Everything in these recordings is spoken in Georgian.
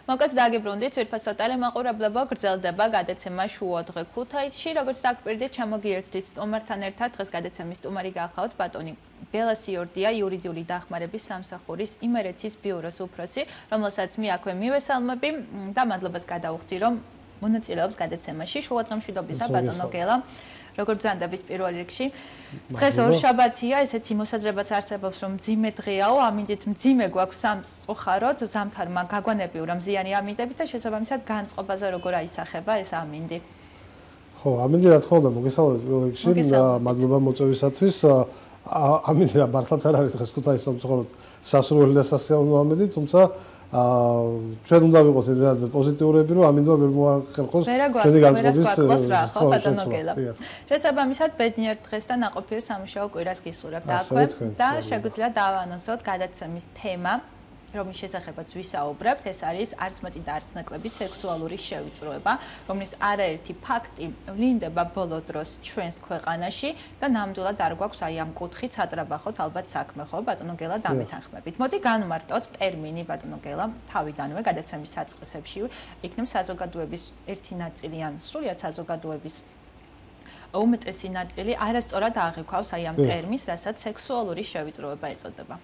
მოკლედ დაგიბრუნდით, ძვირფასო ტელემაყურებლებო, გრძელდება გადაცემა შუადღე ქუთაისში, როგორც დაგკვირდით, ჩამოგიერთდით სტუმართან ერთად, დღეს გადაცემის სტუმარი გახავთ ბატონი გელა სიორდია, იურიდიული დახმარების სამსახურის იმერეთის ბიუროს უფროსი, რომელსაც მე აქვე მივესალმები და მადლობას გადავხდი, რომ მონაწილეობს გადაცემაში. შუადღე მშვიდობისა, ბატონო გელა. Როგორ ბრძანდებით პირველ რიგში. დღეს ორშაბათია, ესეთი მოსაზრებაც არსებობს, რომ მძიმე დღეაო, ამინდიც მძიმე გვაქვს სამწუხაროდ, ზამთარმა გაგვანებიურა მზიანი ამინდებით და შესაბამისად განწყობაზე როგორ აისახება ეს ამინდი. ხო, ამინდი რა თქმა უნდა მოგესალმებით პირველ რიგში და მადლობა მოწვევისათვის. ამინდი რა მართლაც არ არის დღეს ქუთაისის სამწუხაროდ სასურველი და სასიამოვნო ამინდი, თუმცა ჩვენ უნდა ვიყოთ ერთად პოზიტიურები, რომ ამინდმა ვერ მოახერხოს ჩვენი განწყობის ბატონო გელა. შესაბამისად, ბედნიერ დღეს და ნაყოფიერ სამუშაო კვირას გისურვებთ აქვე და შეგვიძლია დავაანონსოთ გადაცემის თემა, რომლის შესახებაც ვისაუბრებთ, ეს არის არც მეტი და არც ნაკლები სექსუალური შევიწროება, რომლის არაერთი ფაქტი ვლინდება ბოლო დროს ჩვენს ქვეყანაში და ნამდვილად არ გვაქვს აი ამ კუთხით სატრაბახოთ ალბათ საქმე, ხო, ბატონო გელა, დამეთანხმებით. მოდი განვმარტოთ ტერმინი ბატონო გელა, თავიდანვე გადაცემის საწყისებში იქნებ საზოგადოების ერთი ნაწილი ან სრულიად საზოგადოების უმეტესი ნაწილი არასწორად აღიქვავს აი ამ ტერმინს, რასაც სექსუალური შევიწროება ეწოდება.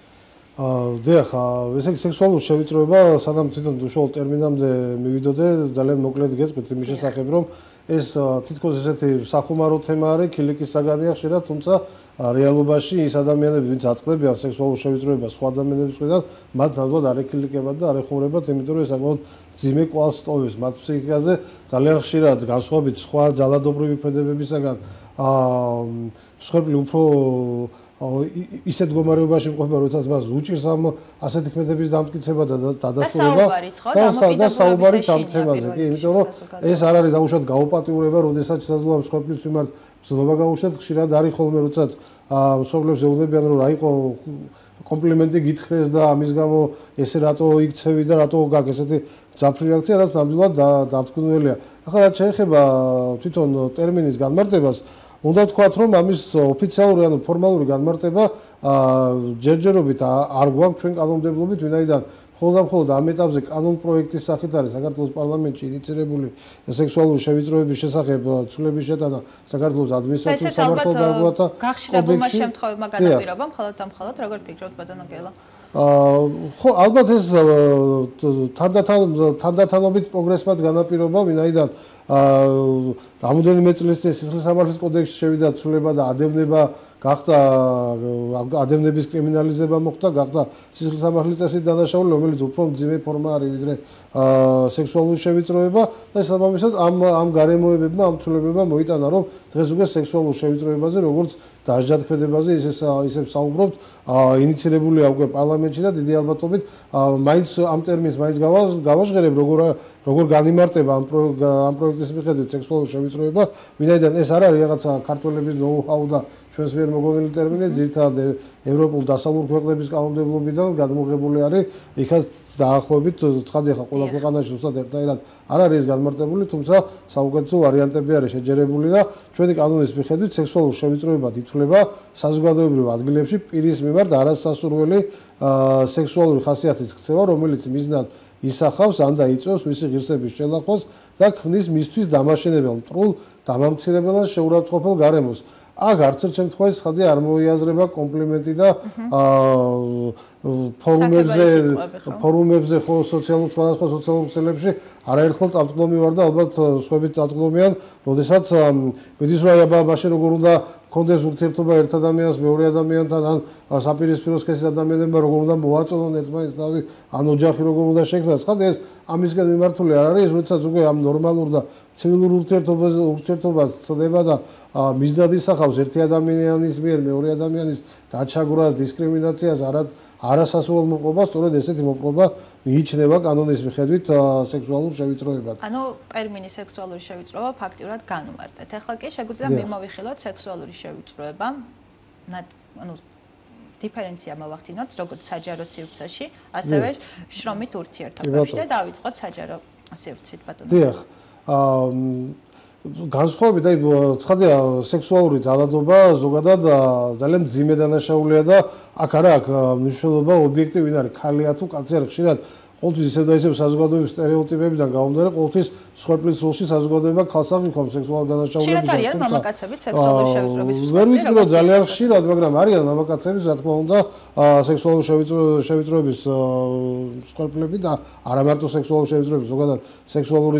დიახ, ესე იგი სექსუალური შევიწროება, სანამ თვითონ უშუალო ტერმინამდე მივიდოდე, ძალიან მოკლედ გეტყვით იმის შესახებ, რომ ეს თითქოს ესეთი სახუმარო თემა არის, ქილიკის საგანია ხშირად, თუმცა რეალობაში ის ადამიანები, ვინც აწყდებიან სექსუალურ შევიწროებას სხვა ადამიანების მხრიდან, მათ ნამდვილად არ ეკილიკებათ და არ ეხმურებათ, იმიტომ რომ ეს საკმაოდ მძიმე კვალს ტოვებს მათ ფსიქიკაზე, ძალიან ხშირად განსხვავებით სხვა ძალადობრივი ქმედებებისაგან, მსხვერპლი უფრო ისეთ მდგომარეობაში მყოფება, როდესაც მას უჭირს ამ ასეთი ქმედების დამტკიცება და დადასტურება და საუბარი ამ თემაზე, კი, იმიტომ რომ ეს არ არის დაუშვათ გაუპატიურება, როდესაც შესაძლოა მსხვერპლის მიმართ ბრძოლა გაუშვათ, ხშირად არის ხოლმე, როდესაც მსხვერპლებს ეუბნებიან, რომ რა იყო კომპლიმენტი გითხრეს და ამის გამო ესე რატო იქცევი და რატო გაქვს ესეთი მძაფრი რეაქცია, რაც ნამდვილად დამთქმულია. ახლა რაც შეეხება თვითონ ტერმინის განმარტებას, უნდა ვთქვათ, რომ ამის ოფიციალური ანუ ფორმალური განმარტება ჯერჯერობით არ გვაქვს ჩვენ კანონმდებლობით, ვინაიდან მხოლოდ ამ ეტაპზე კანონპროექტის სახით არის საქართველოს პარლამენტში ინიცირებული სექსუალური შევიწროების შესახებ ცვლილების შეტანა საქართველოს ადმინისტრაციულ სამართალ დარღვევათა გახშირებულმა შემთხვევებმა განაპირობა, მხოლოდ როგორ ფიქრობთ ბატონო გელა? ხო, ალბათ ეს თანდათანობით პროგრესმაც განაპირობა, ვინაიდან რამოდენიმე წლის წინ სისხლის სამართლის კოდექსში შევიდა ცვლილება და ადევნება გახდა ადევნების კრიმინალიზება მოხდა, გახდა სისხლის სამართლის წესით დანაშაული, რომელიც უფრო მძიმე ფორმა არის ვიდრე სექსუალური შევიწროება და შესაბამისად ამ გარემოებებმა, ამ ცვლილებებმა მოიტანა, რომ დღეს უკვე სექსუალურ შევიწროებაზე, როგორც დასჯადქმედებაზე ისე საუბრობთ, ინიცირებულია უკვე პარლამენტში და დიდი ალბათობით მაინც ამ ტერმინს მაინც გავაჟღერებ, როგორ განიმარტება ამ პროექტის მიხედვით სექსუალური შევიწროება, ვინაიდან ეს არ არის რაღაცა ქართველების ნოუ-ჰაუ და ჩვენს მიერ მოგონილი ტერმინი, ძირითადად ევროპულ დასავლურ ქვეყნების კანონმდებლობიდან გადმოღებული არის, იქაც დაახლოებით ცხადია ხა ყველა ქვეყანაში უბრალოდ ერთნაირად არ არის განმარტებული, თუმცა საუკეთესო ვარიანტები არის შეჯერებული და ჩვენი კანონის მიხედვით სექსუალურ შევიწროებად ითვლება საზოგადოებრივ ადგილებში პირის მიმართ არასასურველი სექსუალური ხასიათის ქცევა, რომელიც მიზნად ისახავს ან დაიწვევს მისი ღირსების შელახვას და ქმნის მისთვის დამაშენებელ მტრულ დამამცირებელ ან შეურაცხყოფელ გარემოს. აქ არც ერთ შემთხვევაში ხადი არ მოიაზრება კომპლიმენტი და ფორუმებზე ხო სხვადასხვა სოციალურ ქსელებში არაერთხელ წამწყდომი ვარ და ალბათ სხვაებით წამწყდომიან, როდესაც მიდის რა აბა-აბაში როგორ უნდა კონდეს ურთიერთობა ერთ ადამიანს მეორე ადამიანთან ან საპირისპირო სქესის ადამიანებმა როგორ უნდა მოაწონონ ერთმანეთს თავი ან ოჯახი როგორ უნდა შექმნას. ხადი ეს ამისგან მიმართული არ არის, როდესაც უკვე ამ ნორმალურ და ცივილურ ურთიერთობას ცდება და მიზნად ისახავს ერთი ადამიანის მიერ მეორე ადამიანის დაჩაგვრას, დისკრიმინაციას, არასასურველ მოპყრობას, სწორედ ესეთი მოპყრობა მიიჩნევა კანონის მიხედვით სექსუალურ შევიწროებად. ანუ ტერმინი სექსუალური შევიწროება ფაქტიურად განვმარტეთ. ახლა კი შეგვიძლია მიმოვიხილოთ სექსუალური შევიწროება, ანუ დიფერენცია მოვახდინოთ, როგორც საჯარო სივრცეში, ასევე შრომით ურთიერთობაში და დავიწყოთ საჯარო სივრცით ბატონო. დიახ. განსხვავებით, აი ცხადია სექსუალური ძალადობა ზოგადად ძალიან მძიმე დანაშაულია და აქ არა აქვს მნიშვნელობა ობიექტი ვინ არის, ქალია თუ კაცი არის, ხშირად ყოველთვის ისევ და ისევ საზოგადოების სტერეოტიპებიდან გამომდინარე, ყოველთვის მსხვერპლის როლში საზოგადოება ქალს აღიქვამს სექსუალური დანაშაულებისას. ხშირად არიან მამაკაცებიც სექსუალური შევიწროების მსხვერპლი? ვერ ვიცი რომ ძალიან ხშირად, მაგრამ არიან მამაკაცებიც, რა თქმა უნდა, სექსუალური შევიწროების მსხვერპლები და არა მარტო სექსუალური შევიწროების, ზოგადად სექსუალური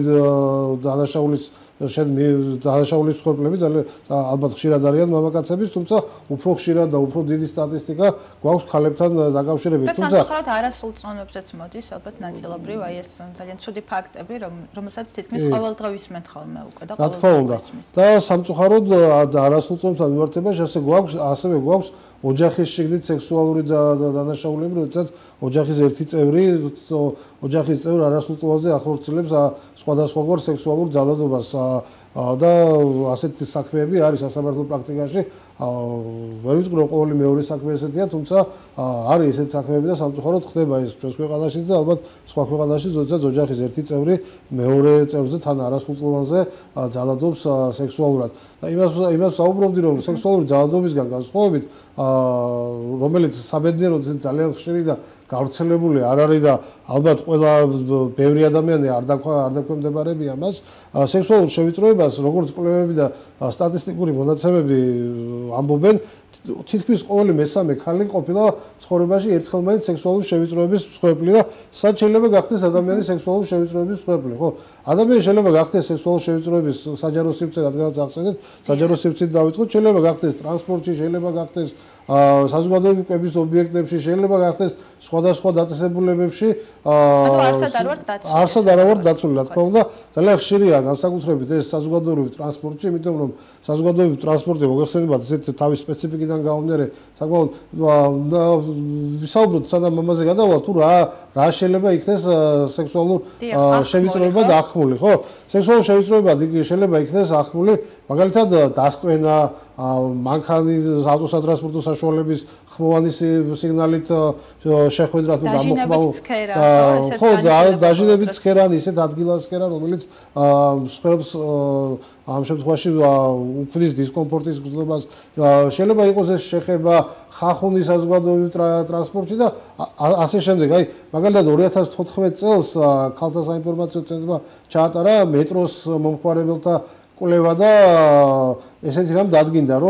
დანაშაულის მსხვერპლები ძალიან ალბათ ხშირად არიან მამაკაცების, თუმცა უფრო ხშირად და უფრო დიდი სტატისტიკა გვაქვს ქალებთან დაკავშირებით. თუმცა სამწუხაროდ არასრულწლოვანებზეც მოდის ალბათ ნაწილობრივ აი ეს ძალიან ცუდი ფაქტები, რომელსაც თითქმის ყოველდღე ვისმენთ ხოლმე უკვე და ყოველდღე. და სამწუხაროდ არასრულწლოვანებთან მიმართებაში ასევე გვაქვს ოჯახის შიგნით სექსუალური დანაშაულები, როდესაც ოჯახის ერთი წევრი არასრულწლოვანზე ახორციელებს სხვადასხვაგვარ სექსუალურ ძალადობას და ასეთი საქმეები არის სასამართლო პრაქტიკაში. ვერ ვიცი რომ ყოველი მეორე საქმე ესეთია, თუმცა არის ესეთი საქმეები და სამწუხაროდ ხდება ეს ჩვენს ქვეყანაშიც და ალბათ სხვა ქვეყანაშიც, როდესაც ოჯახის ერთი წევრი მეორე წევრზე თან არასრულწლოვანზე ძალადობს სექსუალურად. და იმას საუბრობდი რომ სექსუალური ძალადობისგან განსხვავებით, რომელიც საბედნიეროდ ძალიან ხშირი და გავრცელებული არ არის და ალბათ ყველა ბევრი ადამიანი არ დაქვემდებარებია მას, სექსუალურ შევიწროებას, როგორც კვლევები და სტატისტიკური მონაცემები ამბობენ, თითქმის ყოველი მესამე ქალი ყოფილა ცხოვრებაში ერთხელ მაინც სექსუალური შევიწროების მსხვერპლი და სად შეიძლება გახდეს ადამიანი სექსუალური შევიწროების მსხვერპლი, ხო? ადამიანი შეიძლება გახდეს სექსუალური შევიწროების საჯარო სივრცე, რადგანაც ახსენეთ, საჯარო სივრცით დავიწყოთ, შეიძლება გახდეს ტრანსპორტში, შეიძლება გახდეს საზოგადოებრივი კვების ობიექტებში, შეიძლება გახდეს სხვადასხვა დაწესებულებებში, არსად არ ვართ დაცული, რა თქმა უნდა, ძალიან ხშირია განსაკუთრებით ეს საზოგადოებრივი ტრანსპორტში, იმიტომ რომ საზოგადოებრივი ტრანსპორტი მოგეხსენებათ ესეთ თავის სპეციფიკიდან გამომდინარე, საკმაოდ ვისაუბროთ სანამ ამაზე გადავალთ, თუ რა შეიძლება იქნეს სექსუალურ შევიწროება დახმული, ხო? სექსუალურ შევიწროება შეიძლება იქნეს ახმული, მაგალითად დასტვენა, მანქანის ავტოსატრანსპორტო საშუალების ხმოვანი სიგნალით შეხვედრა თუ გამოხმაურება, ხო, დაჟინებით ცქერანი, ისეთ ადგილას ცქერა, რომელიც მსხვერპლს ამ შემთხვევაში უქმნის დისკომფორტის გრძნობას, შეიძლება იყოს ეს შეხება ხახუნის საზოგადოებრივ ტრანსპორტში და ასე შემდეგ. აი, მაგალითად 2014 წელს ქალთა საინფორმაციო ცენტრმა ჩაატარა მეტროს მომხმარებელთა კვლევა და ესეთი რამ დადგინდა, რომ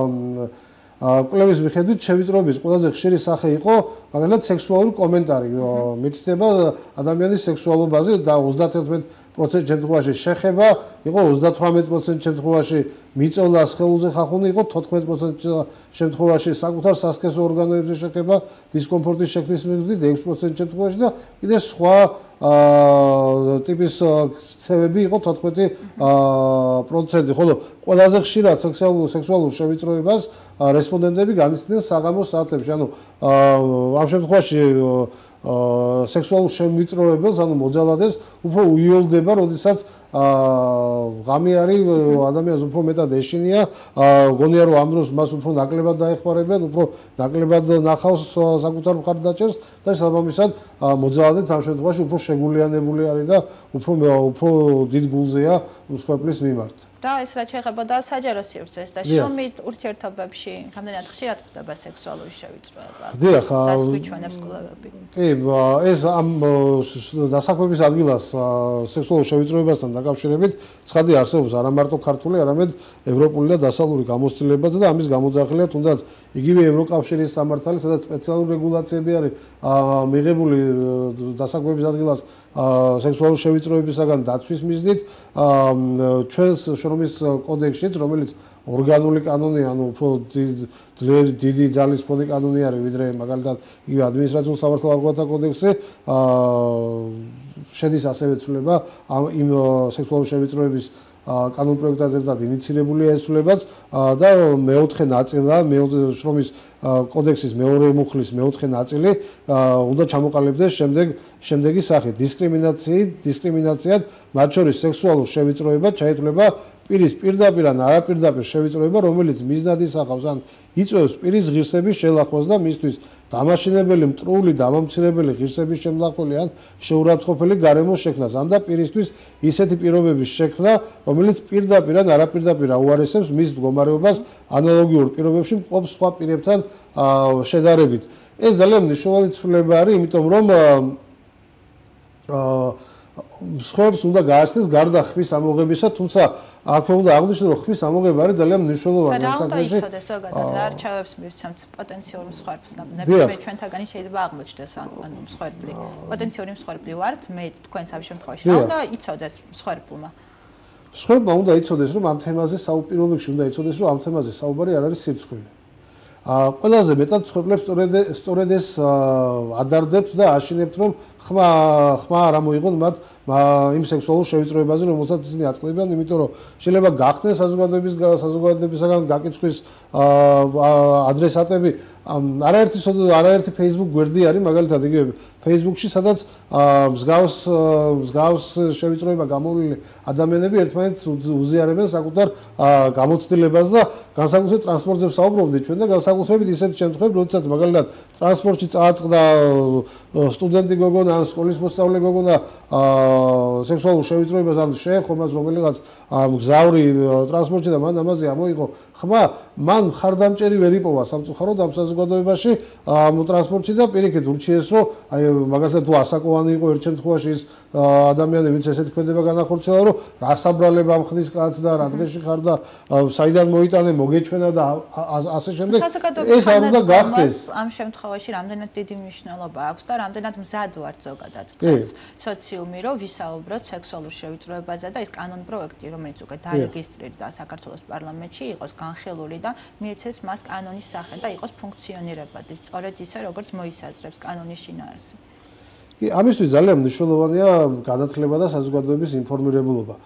კვლევის მიხედვით შევიწროების ყველაზე ხშირი სახე იყო მაგალითად სექსუალური კომენტარი, მითითება ადამიანის სექსუალობაზე და 31% შემთხვევაში შეხება იყო, 38% შემთხვევაში მიწოლა სხეულზე ხახუნი იყო, 14% შემთხვევაში საკუთარ სასქესო ორგანოებზე შეხება დისკომფორტის შექმნის მიზნით, 6% შემთხვევაში და კიდე სხვა ტიპის ქცევები იყო 14%, ხოლო ყველაზე ხშირად სექსუალურ შევიწროებას რესპონდენტები განიცდიდნენ საღამოს საათებში, ანუ ამ შემთხვევაში სექსუალურ შევიწროებელს, ანუ მოძალადეს უფრო უიოლდება, როდესაც ღამე არის, ადამიანს უფრო მეტად ეშინია, გონია რომ ამ დროს მას უფრო ნაკლებად დაეხმარებიან, უფრო ნაკლებად ნახავს საკუთარ მხარდაჭერს და შესაბამისად მოძალადეც ამ შემთხვევაში უფრო შეგულიანებული არის და უფრო დიდ გულზეა მსხვერპლის მიმართ. და ეს რაც შეეხებოდა საჯარო სივრცეს და შრომით ურთიერთობებში, რამდენად ხშირად ხდება სექსუალური შევიწროება? დიახ, და გვიჩვენებს კვლევები. კი, ეს ამ დასაქმების ადგილას სექსუალურ შევიწროებასთან დაკავშირებით ცხადი არსებობს არა მარტო ქართული, არამედ ევროპული და დასავლური გამოცდილებაც და ამის გამოძახილია თუნდაც იგივე ევროკავშირის სამართალი, სადაც სპეციალური რეგულაციები არის მიღებული დასაქმების ადგილას სექსუალური შევიწროებისაგან დაცვის მიზნით, ჩვენს შრომის კოდექსშიც, რომელიც ორგანული კანონია, ანუ უფრო დიდი ძალისხმევი კანონი არის, ვიდრე მაგალითად იგივე ადმინისტრაციულ სამართალ არღვევათა კოდექსი, შედის ასევე ცვლილება იმ სექსუალური შევიწროების კანონპროექტად ერთად ინიცირებული ესულებაც და მეოთხე ნაწილა, შრომის კოდექსის მეორე მუხლის მეოთხე ნაწილი უნდა ჩამოყალიბდეს შემდეგი სახით. დისკრიმინაციად, მათ შორის სექსუალურ შევიწროება ჩაითვლება პირის პირდაპირ ან არაპირდაპირ შევიწროება, რომელიც მიზნად ისახავს ან იწვევს პირის ღირსების შელახვას და მისთვის დამაშინებელი, მტრული, დამამცირებელი ღირსების შემლახველი ან შეურაცხყოფელი გარემოს შექმნას, ან და პირისთვის ისეთი პირობების შექმნა, რომელიც პირდაპირ ან არაპირდაპირ აუარესებს მის მდგომარეობას ანალოგიურ პირობებში მყოფ სხვა პირებთან შედარებით. ეს ძალიან მნიშვნელოვანი ცვლილება არის, იმიტომ რომ სხვებს უნდა გააჩნდეს გარდა ხმის ამოღებისა, თუმცა აქ უნდა აღვნიშნო, რომ ხმის ამოღება არის ძალიან მნიშვნელოვანი ამ საქმეში. და რა უნდა იცოდეს ზოგადად, რა არჩევებს მივცემთ პოტენციური მსხვერპლს? ნებისმიერ ჩვენთაგანი შეიძლება აღმოჩნდეს ანუ მსხვერპლი. პოტენციური მსხვერპლი ვართ, მეც თქვენს ამ შემთხვევაში. რა უნდა იცოდეს მსხვერპლმა? მსხვერპლმა უნდა იცოდეს, რომ ამ თემაზე პირველ რიგში უნდა იცოდეს, რომ ამ თემაზე საუბარი არ არის სირცხვილი. ყველაზე მეტად მსხვერპლებს სწორედ ეს ადარდებთ და აშინებთ, რომ ხმა არ ამოიღონ მათ იმ სექსუალურ შევიწროებაზე, რომელსაც ისინი აწყდებიან, იმიტომ რომ შეიძლება გახდნენ საზოგადოებისგან გაკიცხვის ადრესატები. არაერთი Facebook გვერდი არის, მაგალითად იგივე Facebook-ში, სადაც მსგავს შევიწროება გამოვლილი ადამიანები ერთმანეთს უზიარებენ საკუთარ გამოცდილებას და განსაკუთრებით ტრანსპორტზე ვსაუბრობდით ჩვენ და განსაკუთრებით ისეთ შემთხვევებში, როდესაც მაგალითად ტრანსპორტში წააწყდა სტუდენტი გოგონა ან სკოლის მოსწავლე გოგონა სექსუალურ შევიწროებას ან შეეხო მას რომელიღაც მგზავრი ტრანსპორტში და მან ამაზე ამოიღო ხმა, მან მხარდამჭერი ვერ იპოვა სამწუხაროდ ამ საზოგადოებაში ტრანსპორტში და პირიქით ურჩიეს, რომ აი მაგალითად თუ ასაკოვანი იყო ერთ შემთხვევაში ის ადამიანი, ვინც ესეთი ქმედება განახორციელა, რომ რა საბრალება მხდის კაც და რა დღეში ხარ და საიდან მოიტანე, მოგეჩვენა და ასე შემდეგ. ეს არ უნდა გახდეს. ამ შემთხვევაში რამდენად დიდი მნიშვნელობა აქვს და რამდენად მზად ვართ ზოგადად დღეს სოციუმი, რომ ვისაუბროთ სექსუალურ შევიწროებაზე და ეს კანონპროექტი, რომელიც უკვე დაარეგისტრირდა საქართველოს პარლამენტში, იყოს განხილული და მიეცეს მას კანონის სახე და იყოს ფუნქციონირებადი, სწორედ ისე, როგორც მოისაზრებს კანონის შინაარსი. კი, ამისთვის ძალიან მნიშვნელოვანია განათლება და საზოგადოების ინფორმირებულობა.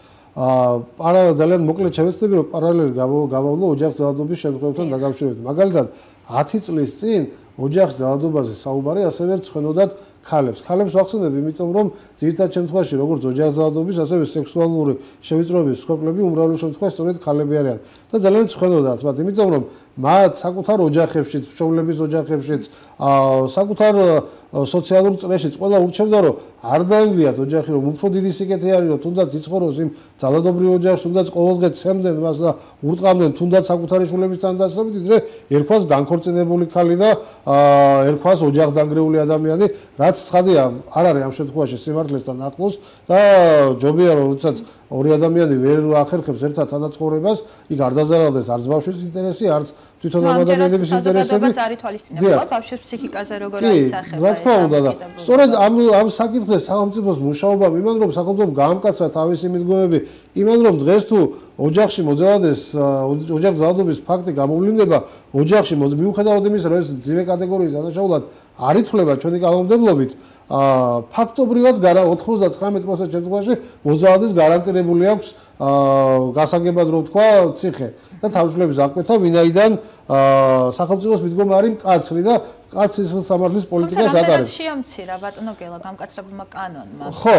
ძალიან მოკლედ შევეცდები, რომ პარალელი გავავლო ოჯახის ძალადობის შემთხვევებთან დაკავშირებით. მაგალითად, 10 წლის წინ ოჯახის ძალადობაზე საუბარი ასევე რჩენოდათ ქალებს. ქალებს ვახსენებ, იმიტომ რომ ძირითად შემთხვევაში როგორც ოჯახის ძალადობის, ასევე სექსუალური შევიწროების მსხვერპლები უმრავლეს შემთხვევაში სწორედ ქალები არიან. და ძალიან რჩენოდათ მათ, იმიტომ რომ მათ საკუთარ ოჯახებშიც, მშობლების ოჯახებშიც, საკუთარ სოციალურ წრეშიც ყველა ურჩევდა, რომ არ დაინგრიათ ოჯახი, რომ უფრო დიდი სიკეთე არის, რომ თუნდაც იცხოვროს იმ ძალადობრივ ოჯახში, თუნდაც ყოველდღე ცემდნენ მას და ურტყამდნენ თუნდაც საკუთარი შვილებისთან დაცლებით, ვიდრე ერქვას განქორწინებული ქალი და ერქვას ოჯახდანგრეული ადამიანი, რაც ცხადია, არ არის ამ შემთხვევაში სიმართლესთან ახლოს და ჯობია რომ როდესაც ორი ადამიანი ვერ ახერხებს ერთად თანაცხოვრებას, იქ არ დაზარალდეს არც ბავშვის ინტერესი, არც თვითონ ამ ადამიანების ინტერესები. არ ითვალისწინებულა ბავშვის ფსიქიკაზე როგორ აისახება. რა თქმა უნდა და სწორედ ამ საკითხზე სახელმწიფოს მუშაობამ იმან რომ სახელმწიფომ გაამკაცრა თავისი მიდგომები, იმან რომ დღეს თუ ოჯახში მოძალადეს ოჯახის ძალადობის ფაქტი გამოვლინდება ოჯახში მიუხედავად იმისა, რომ ეს ძიმე კატეგორიის დანაშაულად არ ითვლება ჩვენი კანონმდებლობით, ფაქტობრივად 99% შემთხვევაში მოძალადეს გარანტირებული აქვს გასაგებად რო ვთქვა ციხე და თავისუფლების აღკვეთა, ვინაიდან სახელმწიფოს მიდგომა არის მკაცრი და კაცის სამართლის პოლიტიკას ატარებს. შეამცირა ბატონო გელა გამკაცრებულმა კანონმა. ხო,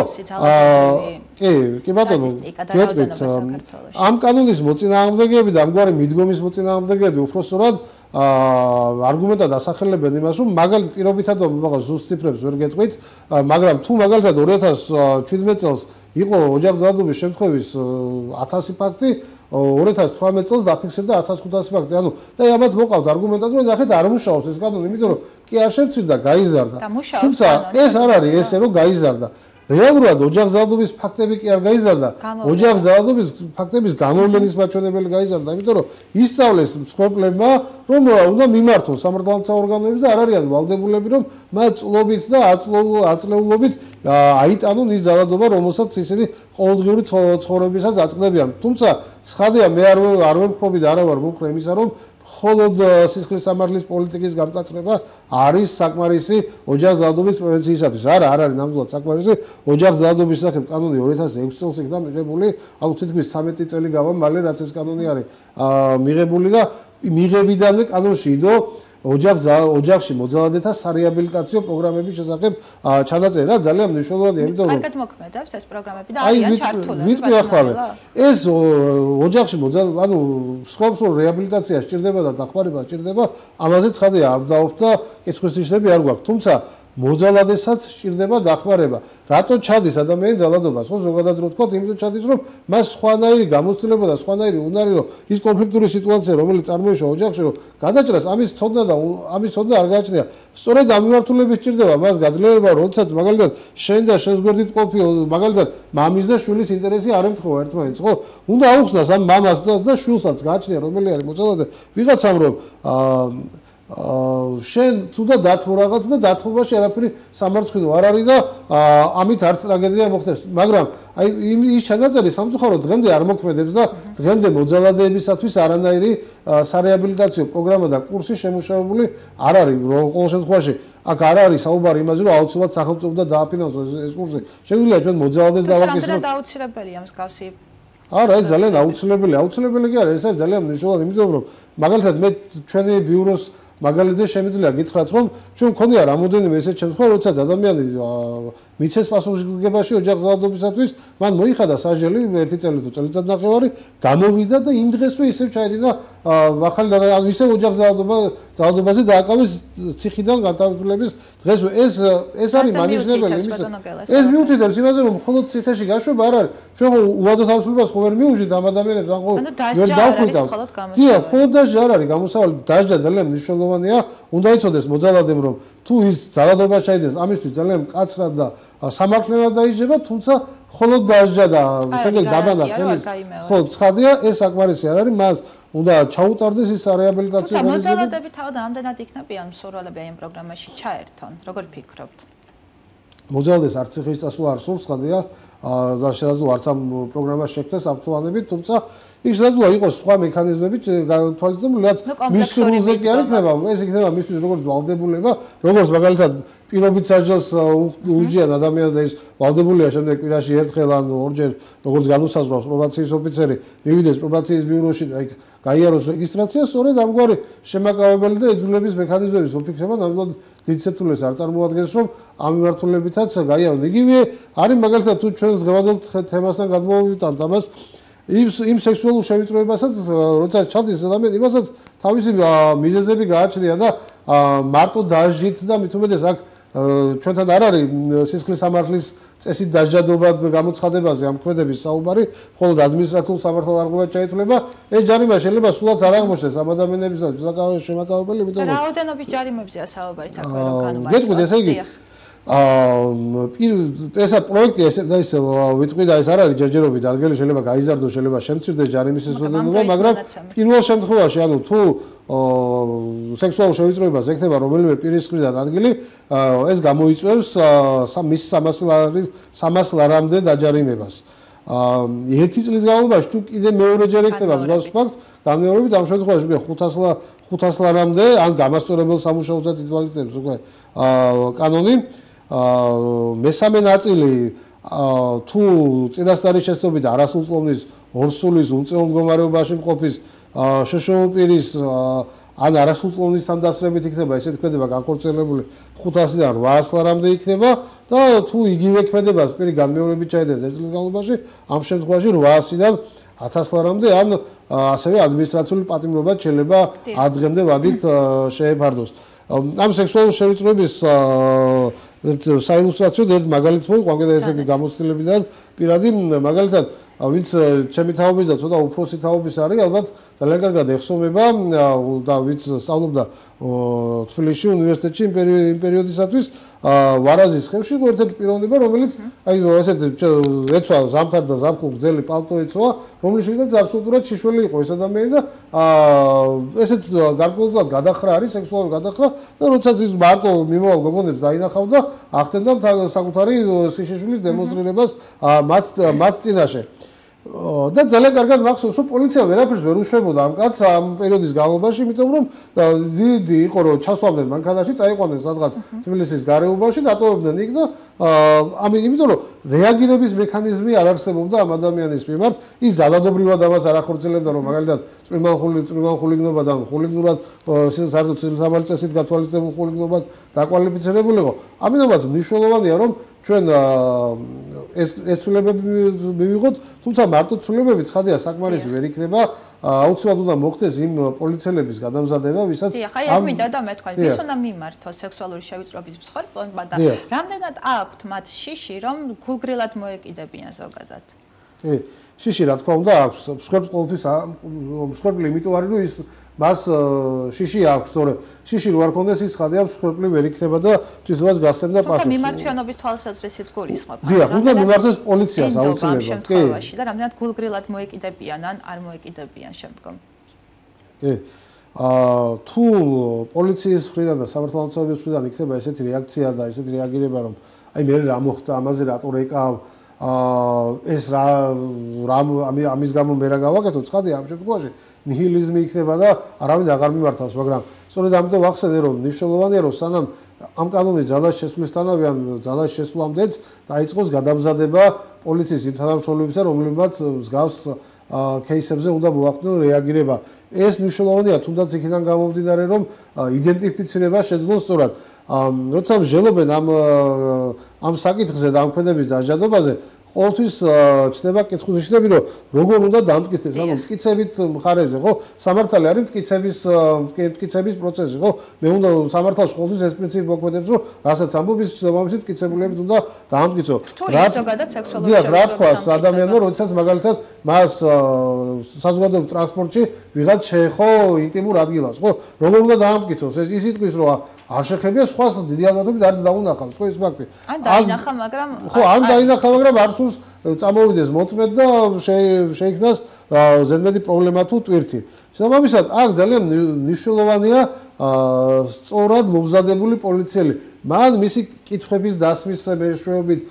კი ბატონო, გეტყვით. ამ კანონის მოწინააღმდეგეები და ამგვარი მიდგომის მოწინააღმდეგეები უпроსტად არგუმენტად ასახელებენ იმას, რომ მაგალითად პირობითად მაგას ზუსტ ციფრებს ვერ გეტყვით, მაგრამ თუ მაგალითად 2017 წელს იყო ოჯახის ძალადობის შემთხვევის 1000 ფაქტი, 2018 წელს დაფიქსირდა 1500 ფაქტი. ანუ და ამათ მოყავთ არგუმენტად, რომ ნახეთ არ მუშაობს ეს კანონი, იმიტომ რომ კი არ შემცირდა, გაიზარდა. თუმცა ეს არ არის ესე, რომ გაიზარდა. რეალურად ოჯახის ძალადობის ფაქტები კი არ გაიზარდა. ოჯახის ძალადობის ფაქტების გამოვლენის მაჩვენებელი გაიზარდა, იმიტომ რომ ისწავლეს მსხვერპლებმა, რომ უნდა მიმართონ სამართალმცავ ორგანოებს და არ არიან ვალდებულები, რომ მათ წლობით და აწლეულობით აიტანონ ის ძალადობა, რომელსაც ისინი ყოველდღიური ცხოვრებისას აწყდებიან. თუმცა ცხადია, მე არ ვემხრობი და არა ვარ მომხრე იმისა, რომ მხოლოდ სისხლის სამართლის პოლიტიკის გამკაცრება არის საკმარისი ოჯახის ძალადობის პრევენციისათვის. არ არის ნამდვილად საკმარისი. ოჯახის ძალადობის სახებ კანონი 2006 წელს იქნა მიღებული, აუ თითქმის 13 წელი გავა მალე რაც ეს კანონი არის მიღებული და მიღებიდანვე კანონში იდო ოჯახში მოძალადეთა სარეაბილიტაციო პროგრამების შესახებ ჩანაწერი, ძალიან მნიშვნელოვანია, იმიტომ რომ კარგად მოქმედებს ეს პროგრამები და არიან ჩართული. ვიტყვი ახლა ეს ოჯახში ანუ სხვადასხვა რეაბილიტაცია სჭირდება და დახმარება სჭირდება, ამაზე ცხადია არ დავთ და კითხვის ნიშნები არ გვაქვს. თუმცა მოძალადესაც სჭირდება დახმარება. რატო ჩადის ადამიანი ძალადობას? ხო ზოგადად რო ვთქვათ, იმიტომ ჩადის, რომ მას სხვანაირი გამოცდილება და სხვანაირი უნარი, რომ ის კონფლიქტური სიტუაცია, რომელიც წარმოიშვა ოჯახში, რომ გადაჭრას, ამის ცოდნა არ გააჩნია. სწორედ ამ მიმართულებით სჭირდება მას გაძლიერება, როდესაც მაგალითად შენ და შენს გვერდით ყოფილი, მაგალითად მამის და შვილის ინტერესი არ ემთხოვა ერთმანეთს, ხო? უნდა აუხსნას ამ მამას და შვილსაც გააჩნია, რომელი არის მოძალადე ვიღაცამ, რომ შენ თუნდა დათმო რაღაც და დათმობაში არაფერი სამარცხვინო არ არის და ამით არც ტრაგედია მოხდეს. მაგრამ აი ის ჩანაწერი სამწუხაროდ დღემდე არ მოქმედებს და დღემდე მოძალადეებისათვის არანაირი სარეაბილიტაციო პროგრამა და კურსი შემუშავებული არ არის. ყოველ შემთხვევაში აქ არ არის საუბარი იმაზე, რომ აუცილებლად სახელმწიფო და დააფინანსოს ეს კურსი. შეგვიძლია ჩვენ მოძალადეს დავაკისროთ. რამდენად აუცილებელია მსგავსი? არა, ეს ძალიან აუცილებელი კი არის, ეს არის ძალიან მნიშვნელოვანი, იმიტომ რომ მაგალითად მე ჩვენი ბიუროს მაგალითად შემიძლია გითხრათ, რომ ჩვენ მქონია რამოდენიმე ესეთ შემთხვევა, როდესაც ადამიანი მიცეს პასუხისმგებაში ოჯახ ძალადობისათვის, მან მოიხადა სასჯელი 1 წელი თუ წელიწადნახევარი, გამოვიდა და იმ დღესვე ისევ ჩაედინა ახალი ან ისევ ოჯახ ძალადობაზე დააკავეს ციხიდან განთავისუფლების დღესვე. ეს არის მანიშნებელი იმისა. ეს მიუთითებს იმაზე, რომ მხოლოდ ციხეში გაშვება არ არის. ჩვენ ხო უადო თავისუფლებას ხო ვერ მიუჟით ამ ადამიანებს, ან ხო ვერ დავხვიდავთ. დიახ, მხოლოდ დასჯა არ არის გამოსავალი, დასჯა ძალიან მნიშვნელოვანია. უნდა იცოდეს მოძალადემ, რომ თუ ის ძალადობა ჩაიდეს, ამისთვის ძალიან მკაცრად და სამართლიანად დაიჯება, თუმცა მხოლოდ დასჯა და შემდეგ დაბანა ხელის ხო ცხადია, ეს საკმარისი არ არის, მას უნდა ჩაუტარდეს ის რეაბილიტაციო პროგრამა. მოძალადები თავად ამდენად იქნებიან მსურველები ამ პროგრამაში ჩაერთონ. როგორ ფიქრობთ? მოძალადეს არც ციხეში წასვლა არ სურს, ცხადია, და შესაძლოა არც ამ პროგრამას შექმნას აქტუალებით, თუმცა ის შესაძლოა იყოს სხვა მექანიზმებით თვალისწინებული, რაც მის სრულზე კი არ იქნება, ეს იქნება მისთვის როგორც ვალდებულება, როგორც მაგალითად პირობით სასჯელს უსჯიან ადამიანს და ის ვალდებულია შემდეგ კვირაში ერთხელ ან ორჯერ როგორც განუსაზღვრავს პრობაციის ოფიცერი, მივიდეს პრობაციის ბიუროში და იქ გაიაროს რეგისტრაცია, სწორედ ამგვარი შემაკავებელი და ეძულების მექანიზმების ვფიქრება, ნამდვილად დიდ სირთულეს არ წარმოადგენს, რომ ამ მიმართულებითაც გაიარონ. იგივე არის მაგალითად თუ ჩვენს დღევანდელ თემასთან გადმოვიტანთ ამას, იმ სექსუალურ შევიწროებასაც, როცა ჩადის ადამიანი, იმასაც თავისი მიზეზები გააჩნია და მარტო დასჯით და მით უმეტეს აქ ჩვენთან არ არის სისხლის სამართლის წესით დასჯადობა გამოცხადებაზე ამ ქმედების საუბარი, მხოლოდ ადმინისტრაციულ სამართალდარღვევად ჩაითვლება. ეს ჯარიმა შეიძლება სულაც არ აღმოჩნდეს ამ ადამიანებისათვის შემაკავებელი, იმიტომ რომ რაოდენობის ჯარიმებზეა საუბარი საქმე რომ განმარტოთ. გეტყვით, ესე იგი ესა პროექტი ეს ვიტყვი და ეს არ არის ჯერჯერობით ადგილი, შეიძლება გაიზარდოს, შეიძლება შემცირდეს ჯარიმის სეზონობა, მაგრამ პირველ შემთხვევაში, ანუ თუ სექსუალურ შევიწროებას ექნება რომელიმე პირის მხრიდან ადგილი, ეს გამოიწვევს მის 300 ლარამდე დაჯარიმებას. 1 წლის განმავლობაში თუ კიდე მეორეჯერ ექნება მსგავს ფაქტს, განმეორებით ამ შემთხვევაში უკვე 500 ლარამდე ან გამასწორებელ სამუშაოზე ითვალისწინებს უკვე კანონი. მესამე ნაწილი თუ წინასწარი შეცდომით არასრულწლოვნის ორსულის უმწეო მდგომარეობაში მყოფის შშო პირის ან არასრულწლოვნისთან დასწრებით იქნება ესეთი ქმედება განხორციელებული 500-დან 800 ლარამდე იქნება და თუ იგივე ქმედებას პირი განმეორებით ჩაიდეს 1 წლის განმავლობაში, ამ შემთხვევაში 800-დან 1000 ლარამდე ან ასევე ადმინისტრაციული პატიმრობა შეიძლება 10 დღემდე ვადით შეეფარდოს. ამ სექსუალური შევიწროების საილუსტრაციოდ ერთ მაგალითს მოვიყვანე და ესეთი გამოცდილებიდან პირადი მაგალითად ვინც ჩემი თაობის და ცოტა უფროსი თაობის არის, ალბათ ძალიან კარგად ეხსოვება და ვინც სწავლობდა თბილისში უნივერსიტეტში იმ პერიოდისათვის ვარაზის ხევში ერთ-ერთი პიროვნება, რომელიც აი ესეთი ეცვა ზამთარ და ზაფხულ გრძელი პალტო ეცვა, რომელშიც აბსოლუტურად შიშველი იყო ეს ადამიანი და ესეც გარკვეულწილად გადახრა არის, სექსუალური გადახრა და როდესაც ის მარტო მიმავალ გოგონებს დაინახავდა, ახდენდა საკუთარი სიშიშვილის დემონსტრირებას მათ წინაშე. და ძალიან კარგად მახსოვს, რომ პოლიცია ვერაფერს ვერ უშვებოდა ამ კაცს ამ პერიოდის განმავლობაში, იმიტომ რომ დიდი იყო რომ ჩასვამდნენ მანქანაში, წაიყვანდნენ სადღაც თბილისის გარეუბანში, დატოვებდნენ იქ და იმიტომ რომ რეაგირების მექანიზმი არ არსებობდა ამ ადამიანის მიმართ, ის ძალადობრივად ამას არ ახორციელებდა, რომ მაგალითად წვიმან ხულიგნობა და ხულიგნურად საერთოდ სამართლის წესით გათვალისწინებულ ხულიგნობას დაკვალიფიცირებულიყო. ამიტომაც მნიშვნელოვანია, რომ ჩვენ ეს ცვლილებები მივიღოთ, თუმცა მარტო ცვლილებები ცხადია საკმარისი ვერ იქნება. აუცილებლად უნდა მოხდეს იმ პოლიციელების გადამზადება, ვისაც ამ მინდა და მე თქვა, ვის უნდა მიმართოს სექსუალური შევიწროების მსხვერპლობა და რამდენად აქვთ მათ შიში, რომ გულგრილად მოეკიდებიან ზოგადად. შიში რა თქმა უნდა აქვს, მსხვერპლს ყოველთვის მსხვერპლი იმიტომ არის, რომ ის მას შიში აქვს, თორე შიში რო არ ქონდეს ის ხადია მსხვერპლი ვერ იქნება და თვითონაც გასცემდა პასუხს. თუმცა მიმართვიანობის თვალსაზრისით გულისხმობ. დიახ, უნდა მიმართოს პოლიციას აუცილებლად. კი. და რამდენად გულგრილად მოეკიდებიან ან არ მოეკიდებიან შემდგომ. კი. თუ პოლიციის მხრიდან და სამართალმცავების მხრიდან იქნება ესეთი რეაქცია და ესეთი რეაგირება, რომ აი მე რა მოხდა, ამაზე რატო რეკავ ეს ამის გამო მე რა გავაკეთო, ცხადია ამ შემთხვევაში ნიჰილიზმი იქნება და არავინ აღარ მიმართავს, მაგრამ სწორედ ამიტომ ვახსენე, რომ მნიშვნელოვანია, რომ სანამ ამ კანონის ძალას შესვლისთანავე ან ძალას შესვლამდეც დაიწყოს გადამზადება პოლიციის იმ თანამშრომლებისა, რომლებმაც მსგავს кейსებზე უნდა მოახდინონ რეაგირება. ეს მნიშვნელოვანია, თუნდაც იქიდან გამომდინარე, რომ იდენტიფიცირება შეძლოს სწორად. როცა მსჯელობენ ამ საკითხზე და ამ ქმედების დაჟადობაზე, ყოველთვის ჩნდება კითხვის რომ როგორ უნდა დამტკიცდეს, ანუ მტკიცებით მხარეზე, ხო? სამართალი არის მტკიცების პროცესი, ხო? მე უნდა სამართალში ყოველთვის ეს პრინციპი მოქმედებს, რომ რასაც ამბობს, ამის მტკიცებულებით უნდა დაამტკიცო. რა ზოგადად სექსუალური შევიწროების რა თქვა ადამიანმა, როდესაც მაგალითად მას საზოგადოებრივ ტრანსპორტში ვიღაც შეეხო ინტიმურ ადგილას, ხო? როგორ უნდა დაამტკიცოს? ის იტყვის, რომ არ შეხებია სხვას დიდი ალბათობით არც დაუნახავს, ხო ეს ფაქტი. ან დაინახა, მაგრამ ხო, ან დაინახა, მაგრამ არ სურს წამოვიდეს მოწმედ და შეიქმნას ზედმეტი პრობლემა თუ ტვირთი. შესაბამისად, აქ ძალიან მნიშვნელოვანია სწორად მომზადებული პოლიციელი. მან მისი კითხვების დასმის მეშვეობით,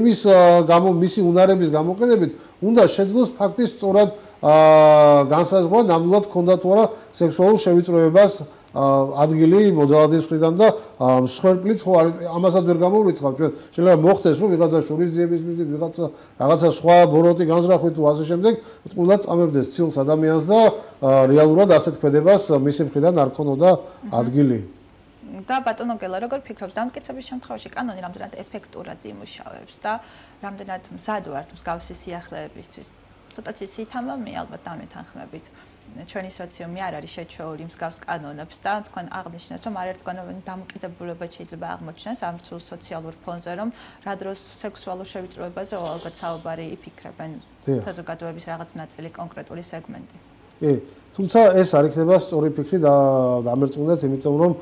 მისი უნარების გამოყენებით უნდა შეძლოს ფაქტის სწორად განსაზღვრა, ნამდვილად ქონდა თუ არა სექსუალურ შევიწროებას ადგილი მოძალადის მხრიდან და მსხვერპლიც ხო ამასაც ვერ გამოვრიცხავ ჩვენ შეიძლება მოხდეს რომ ვიღაცა შურისძიების მიზნით ვიღაცა რაღაცა სხვა ბოროტი განზრახვით თუ ასე შემდეგ თყულად წამებდეს ცილს ადამიანს და რეალურად ასეთ ქმედებას მისი მხრიდან არ ქონოდა ადგილი. და ბატონო გელა როგორ ფიქრობთ დამტკიცების შემთხვევაში კანონი რამდენად ეფექტურად იმუშავებს და რამდენად მზად ვართ მსგავსი სიახლეებისთვის? ცოტა ცისითამა მე ალბათ დამეთანხმებით. ჩვენი სოციუმი არ არის შეჩვეული მსგავს კანონებს და თქვენ აღნიშნეთ, რომ არერთგვაროვანი დამოკიდებულება შეიძლება აღმოჩნდეს ამ თუ სოციალურ ფონზე, რომ რა დროს სექსუალურ შევიწროებაზე ალბათ საუბარი იფიქრებენ საზოგადოების რაღაც ნაწილი კონკრეტული სეგმენტი. კი, თუმცა ეს არ იქნება სწორი ფიქრი და დამერწმუნდეთ, იმიტომ რომ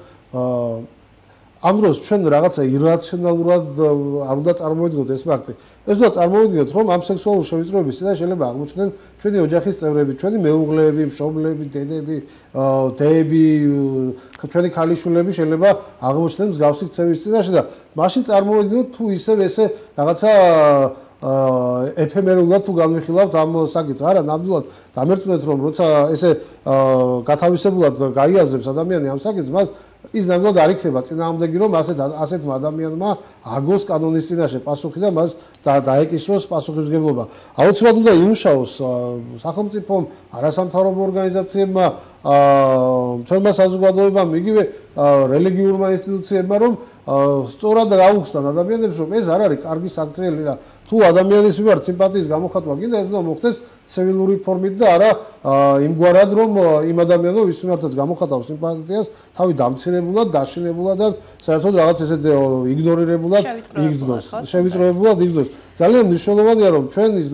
ამ დროს ჩვენ რაღაცა ირაციონალურად არ უნდა წარმოვიდგინოთ ეს ფაქტი. ეს უნდა წარმოვიდგინოთ, რომ ამ სექსუალურ შევიწროების წინაშე შეიძლება აღმოჩნდნენ ჩვენი ოჯახის წევრები, ჩვენი მეუღლეები, მშობლები, დედები, დეები, ჩვენი ქალიშვილები შეიძლება აღმოჩნდნენ მსგავსი ქცევის წინაშე და მაშინ წარმოვიდგინოთ თუ ისევ ესე რაღაცა ეფემერულად თუ განვიხილავთ ამ საკითხს. არა, ნამდვილად დამერწმუნდეთ, რომ როცა ესე გათავისებულად გაიაზრებს ადამიანი ამ საკითხს, მას ის ნამდვილად არ იქნება წინააღმდეგი, რომ ასეთმა ადამიანმა აგოს კანონის წინაშე პასუხი და მას დაეკისროს პასუხისმგებლობა. აუცილებლად უნდა იმუშაოს სახელმწიფომ, არასამთავრობო ორგანიზაციებმა, თემმა საზოგადოებამ, იგივე რელიგიურმა ინსტიტუციებმა, რომ სწორად გაუხსნან ადამიანებს, რომ ეს არ არის კარგი საქციელი და თუ ადამიანის მიმართ სიმპათიის გამოხატვა გინდა, ეს უნდა მოხდეს ცივილური ფორმით და არა იმგვარად, რომ იმ ადამიანო ვის მიმართაც გამოხატავს სიმპათიას, თავი დამცირებულად, დაშინებულად და საერთოდ რაღაც ესეთ იგნორირებულად იგრძნოს, შევიწროებულად იგრძნოს. ძალიან მნიშვნელოვანია, რომ ჩვენ ის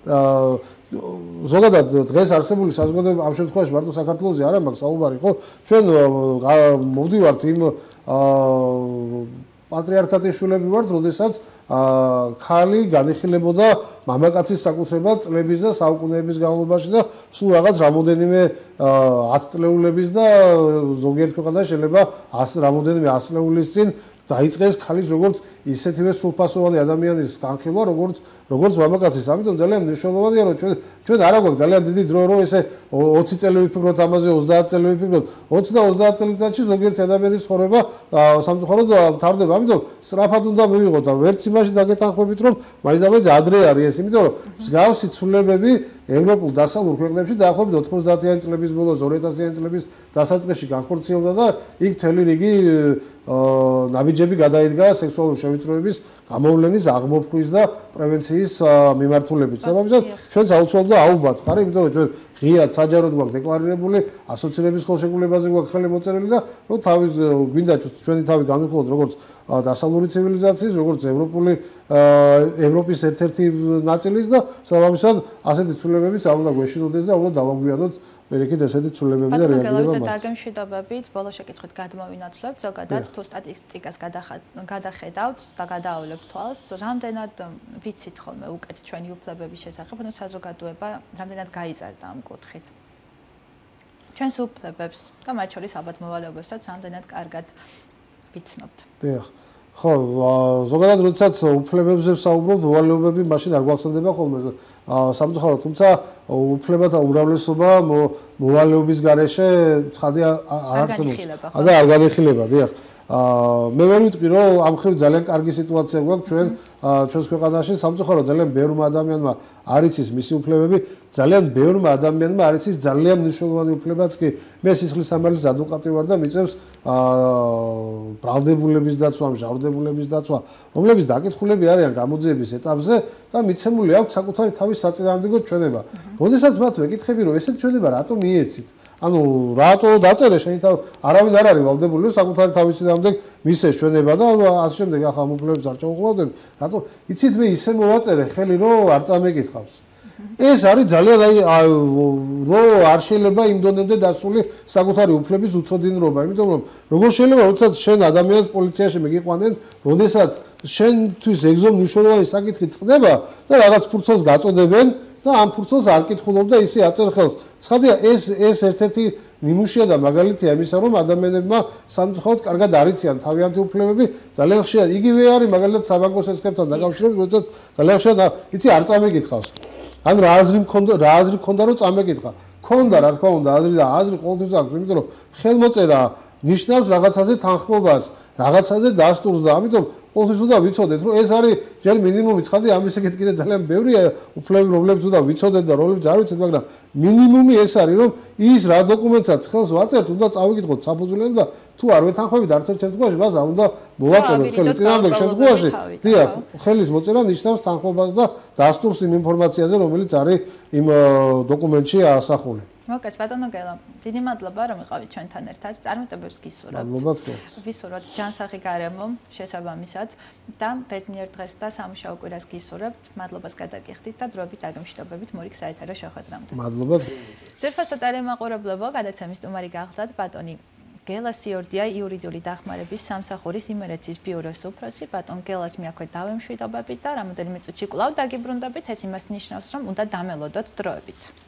ზოგადად დღეს არსებული საზოგადოება ამ შემთხვევაში მარტო საქართველოზე არ მაქვს საუბარი, ხო? ჩვენ მოვდივართ იმ პატრიარქატის შვილები ვართ, როდესაც ქალი განიხილებოდა მამაკაცის საკუთრებად წლების და საუკუნეების განმავლობაში და სულ რაღაც რამოდენიმე 10 წლეულების და ზოგიერთ ქვეყანაში შეიძლება რამოდენიმე 100 წლეულის წინ დაიწყეს ქალის როგორც ისეთივე სრულფასოვანი ადამიანის განხილვა, როგორც მამაკაცის. ამიტომ ძალიან მნიშვნელოვანია, რომ ჩვენ არ აქვს ძალიან დიდი დრო, რომ ესე 20 წელი ვიფიქროთ ამაზე, 30 წელი ვიფიქროთ. 20 და 30 წელიწადში ზოგიერთი ადამიანის ცხოვრება სამწუხაროდ მთავრდება. ამიტომ სწრაფად უნდა მივიღოთ და ვერც იმაში დაგეთანხმებით, რომ მაინც ადრე არის ეს, იმიტომ რომ მსგავსი ცვლილებები ევროპულ დასავლურ ქვეყნებში დაახლოებით 90-იანი წლების ბოლოს 2000-იანი წლების დასაწყისში განხორციელდა და იქ მთელი რიგი ნაბიჯები გადაიდგა სექსუალური შევიწროების გამოვლენის, აღმოფხვის და პრევენციის მიმართულებით. საბაბისად ჩვენც აუცილებლად აუბათ ხარ, იმიტომ რომ ჩვენ ღიად საჯაროდ გვაქვს დეკლარირებული ასოცირების ხელშეკრულებაზე გვაქვს ხელი მოწერილი და რომ თავის გვინდა ჩვენი თავი განვიხილოთ როგორც დასავლური ცივილიზაციის, როგორც ევროპის ერთ-ერთი ნაწილის და საბაბისად ასეთი ცვლილებებიც არ უნდა გვეშინოდეს და უნდა დავაგვიანოთ მერეკით ესეთი ცვლილებები და რეაგირება მას. დაგემშვიდობებით, ბოლო შეკითხვით გადმოვინაცვლებთ, ზოგადად თუ სტატისტიკას გადახედავთ და გადაავლებთ თვალს, რამდენად ვიცით ხოლმე უკეთ ჩვენი უფლებების შესახებ, ანუ საზოგადოება რამდენად გაიზარდა ამ კუთხით. ჩვენს უფლებებს და მათ შორის ალბათ მოვალეობებსაც რამდენად კარგად ვიცნობთ. დიახ. ხო, ზოგადად როდესაც უფლებებზე ვსაუბრობთ, მოვალეობები მაშინ არ გვახსენდება ხოლმე სამწუხაროდ, თუმცა უფლებათა უმრავლესობა მოვალეობის გარეშე ცხადია არ არსებობს. არ განიხილება, დიახ. მე ვერ ვიტყვი, რომ ამ ხრივ ძალიან კარგი სიტუაცია გვაქვს ჩვენს ქვეყანაში, სამწუხაროდ ძალიან ბევრმა ადამიანმა არ იცის მისი უფლებები, ძალიან ბევრმა ადამიანმა არ იცის ძალიან მნიშვნელოვანი უფლებაც კი. მე სისხლისამართლის ადვოკატი ვარ და მიწევს ბრალდებულების დაცვა, მჟავრდებულების დაცვა, რომლებიც დაკითხულები არიან გამოძიების ეტაპზე და მიცემული აქვს საკუთარი თავის საწინააღმდეგო ჩვენება. როდესაც მათ ვეკითხები, რომ ესეთი ჩვენება რატომ მიეცით? ანუ რატო დაწერე შენი თავი არავინ არ არის ვალდებული რომ საკუთარი თავის წინააღმდეგ მისცეს ჩვენება და ასე შემდეგ ახლა ამ უფლებებს არ ჩავუყურებდები რატო იცით მე ისე მოვაწერე ხელი რომ არ წამეკითხავს ეს არის ძალიან რომ არ შეიძლება იმ დონემდე დასული საკუთარი უფლების უცოდინრობა იმიტომ რომ როგორ შეიძლება როდესაც შენ ადამიანს პოლიციაში მიგიყვანენ როდესაც შენთვის ეგზო მნიშვნელოვანი საკითხი წყდება და რაღაც ფურცელს გაწოდებენ და ამ ფურცელს არ კითხულობ და ისე აწერ ხელს ცხადია ეს ერთ-ერთი ნიმუშია და მაგალითია იმისა რომ ადამიანებმა სამწუხაროდ კარგად არიციან თავიანთი უფლებები ძალიან ხშირად იგივე არის მაგალითად საბანკო სისტემთან დაკავშირებით როდესაც ძალიან ხშირად იცი არ წამეკითხავს ან რა აზრი მქონდა რომ წამეკითხა მქონდა რა თქმა უნდა აზრი და აზრი ყოველთვის აქვს იმიტომ რომ ხელმოწერა ნიშნავს რაღაცაზე თანხმობას რაღაცაზე დასტურს და ამიტომ ყოველთვის უნდა ვიცოდეთ რომ ეს არის ჯერ მინიმუმი ცხადია ამის ეგეთ კიდე ძალიან ბევრია უფლებები რომლებიც უნდა ვიცოდეთ და რომლებიც არ ვიცით მაგრამ მინიმუმი ეს არის რომ ის რა დოკუმენტსაც ხელს ვაწერთ უნდა წავიკითხოთ საფუძვლიდან და თუ არ ვეთანხმებით არც ერთ შემთხვევაში მას არ უნდა მოვაწეროთ ხელი წინააღმდეგ შემთხვევაში დიახ ხელის მოწერა ნიშნავს თანხმობას და დასტურს იმ ინფორმაციაზე რომელიც არის იმ დოკუმენტში ასახული მოგეთ ბატონო გელა დიდი მადლობა რომ იყავით ჩვენთან ერთად წარმატებებს გისურვებთ მადლობა თქვენ ვისურვოთ ჯანსაღი გარემო შესაბამისად და ბედნიერ დღეს და სამუშაო კვირას გისურვებთ მადლობას გადაგიხდით და დროებით დაგემშვიდობებით მორიგ საეთერო შეხვედრამდე მადლობა ძირფასო ტელემაყურებლებო გადაცემის სტუმარი გახლდათ ბატონი გელა სიორდია იურიდიული დახმარების სამსახურის იმერეთის ბიუროს უფროსი ბატონ გელას მიაქვეთ დავემშვიდობებით და რამოდენიმე წუთში კვლავ დაგიბრუნდებით ეს იმას ნიშნავს რომ უნდა დამელოდოთ დროებით